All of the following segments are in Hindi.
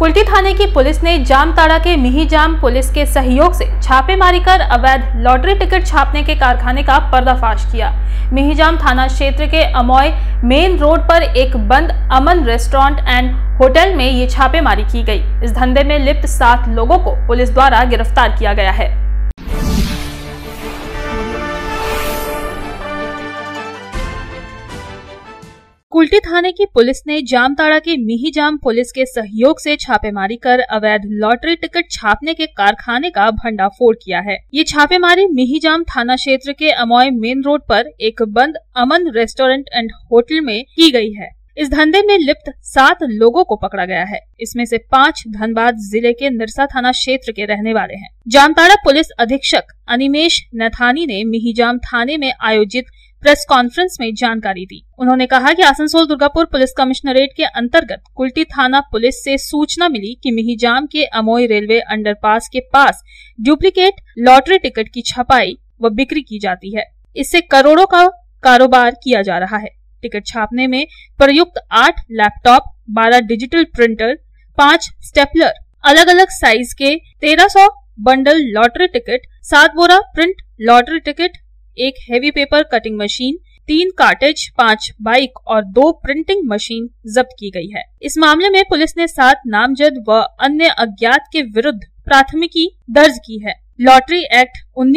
कुल्टी थाने की पुलिस ने जामताड़ा के मिहीजाम पुलिस के सहयोग से छापेमारी कर अवैध लॉटरी टिकट छापने के कारखाने का पर्दाफाश किया। मिहीजाम थाना क्षेत्र के अमोय मेन रोड पर एक बंद अमन रेस्टोरेंट एंड होटल में ये छापेमारी की गई। इस धंधे में लिप्त 7 लोगों को पुलिस द्वारा गिरफ्तार किया गया है। कुल्टी थाने की पुलिस ने जामताड़ा के मिहीजाम पुलिस के सहयोग से छापेमारी कर अवैध लॉटरी टिकट छापने के कारखाने का भंडाफोड़ किया है। ये छापेमारी मिहीजाम थाना क्षेत्र के अमोय मेन रोड पर एक बंद अमन रेस्टोरेंट एंड होटल में की गई है। इस धंधे में लिप्त 7 लोगों को पकड़ा गया है। इसमें से 5 धनबाद जिले के निरसा थाना क्षेत्र के रहने वाले हैं। जामताड़ा पुलिस अधीक्षक अनिमेश नथानी ने मिहीजाम थाने में आयोजित प्रेस कॉन्फ्रेंस में जानकारी दी। उन्होंने कहा कि आसनसोल दुर्गापुर पुलिस कमिश्नरेट के अंतर्गत कुल्टी थाना पुलिस से सूचना मिली कि मिहीजाम के अमोय रेलवे अंडरपास के पास डुप्लीकेट लॉटरी टिकट की छपाई व बिक्री की जाती है। इससे करोड़ों का कारोबार किया जा रहा है। टिकट छापने में प्रयुक्त 8 लैपटॉप, 12 डिजिटल प्रिंटर, 5 स्टेपलर, अलग अलग साइज के 1300 बंडल लॉटरी टिकट, 7 बोरा print lottery ticket, 1 heavy paper cutting machine, 3 cartridge, 5 bike और 2 प्रिंटिंग मशीन जब्त की गई है। इस मामले में पुलिस ने 7 नामजद व अन्य अज्ञात के विरुद्ध प्राथमिकी दर्ज की है। लॉटरी एक्ट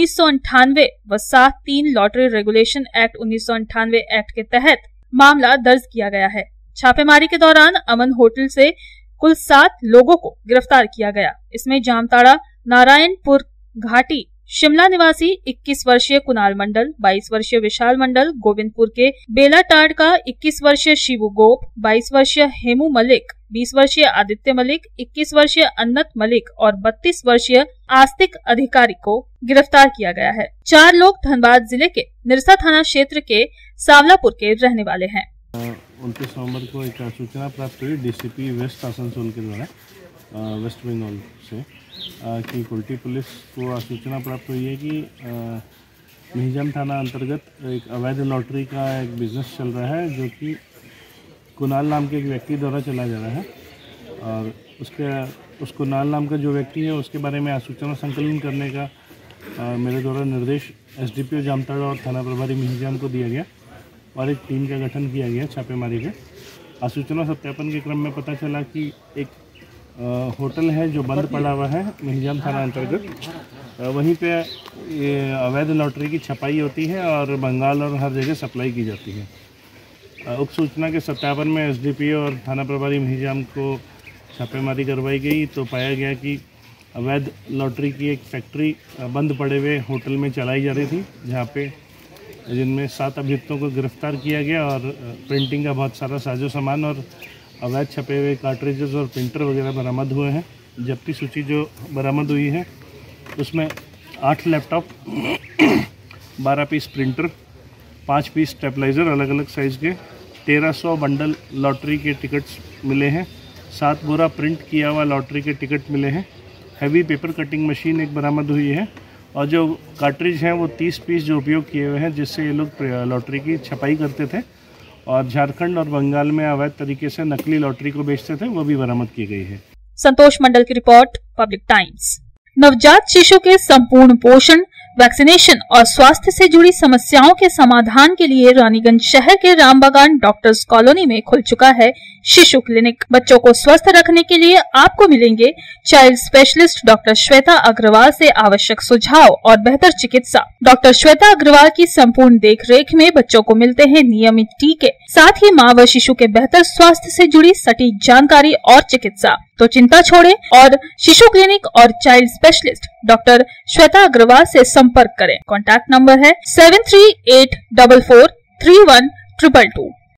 1998 व 7(3) लॉटरी रेगुलेशन एक्ट 1998 एक्ट के तहत मामला दर्ज किया गया है। छापेमारी के दौरान अमन होटल से कुल 7 लोगों को गिरफ्तार किया गया। इसमें जामताड़ा नारायणपुर घाटी शिमला निवासी 21 वर्षीय कुणाल मंडल, 22 वर्षीय विशाल मंडल, गोविंदपुर के बेलाटाड़ का 21 वर्षीय शिवू गोप, 22 वर्षीय हेमू मलिक, 20 वर्षीय आदित्य मलिक, 21 वर्षीय अन्नत मलिक और 32 वर्षीय आस्तिक अधिकारी को गिरफ्तार किया गया है। 4 लोग धनबाद जिले के निरसा थाना क्षेत्र के सावलापुर के रहने वाले हैं। 29 नवंबर को एक सूचना प्राप्त हुई डीसीपी वेस्ट आसनसोल के द्वारा वेस्ट बंगाल से कि कुल्टी पुलिस को सूचना प्राप्त हुई है कि मिहीजाम थाना अंतर्गत एक अवैध लॉटरी का एक बिज़नेस चल रहा है, जो कि कुणाल नाम के एक व्यक्ति द्वारा चला जा रहा है। और उस कुणाल नाम का जो व्यक्ति है उसके बारे में सूचना संकलन करने का मेरे द्वारा निर्देश एसडीपीओ जामताड़ा और थाना प्रभारी मिहीजाम को दिया गया और एक टीम का गठन किया गया छापेमारी के। सूचना सत्यापन के क्रम में पता चला कि एक होटल है जो बंद पड़ा हुआ है मिहीजाम थाना अंतर्गत। वहीं पे ये अवैध लॉटरी की छपाई होती है और बंगाल और हर जगह सप्लाई की जाती है। उक्त सूचना के सत्यापन में एसडीपीओ और थाना प्रभारी मिहीजाम को छापेमारी करवाई गई तो पाया गया कि अवैध लॉटरी की एक फैक्ट्री बंद पड़े हुए होटल में चलाई जा रही थी, जहाँ पे जिनमें 7 अभियुक्तों को गिरफ्तार किया गया और प्रिंटिंग का बहुत सारा साजो सामान और अवैध छपे हुए कार्ट्रिजेस और प्रिंटर वगैरह बरामद हुए हैं। जब्ती सूची जो बरामद हुई है उसमें 8 laptop, 12 piece printer, 5 piece stabiliser अलग अलग साइज़ के, 1300 बंडल लॉटरी के टिकट्स मिले हैं, 7 बोरा प्रिंट किया हुआ लॉटरी के टिकट मिले हैं, हैवी पेपर कटिंग मशीन एक बरामद हुई है और जो कार्ट्रिज हैं वो 30 पीस जो उपयोग किए हुए हैं, जिससे ये लोग लॉटरी की छपाई करते थे और झारखंड और बंगाल में अवैध तरीके से नकली लॉटरी को बेचते थे, वो भी बरामद की गई है। संतोष मंडल की रिपोर्ट, पब्लिक टाइम्स। नवजात शिशु के संपूर्ण पोषण, वैक्सीनेशन और स्वास्थ्य से जुड़ी समस्याओं के समाधान के लिए रानीगंज शहर के रामबागान डॉक्टर्स कॉलोनी में खुल चुका है शिशु क्लिनिक। बच्चों को स्वस्थ रखने के लिए आपको मिलेंगे child specialist doctor Shweta Agarwal से आवश्यक सुझाव और बेहतर चिकित्सा। डॉक्टर श्वेता अग्रवाल की संपूर्ण देखरेख में बच्चों को मिलते हैं नियमित टीके, साथ ही माँ व शिशु के बेहतर स्वास्थ्य से जुड़ी सटीक जानकारी और चिकित्सा। तो चिंता छोड़ें और शिशु क्लिनिक और child specialist doctor Shweta Agarwal से संपर्क करें। कॉन्टैक्ट नंबर है 7384431222।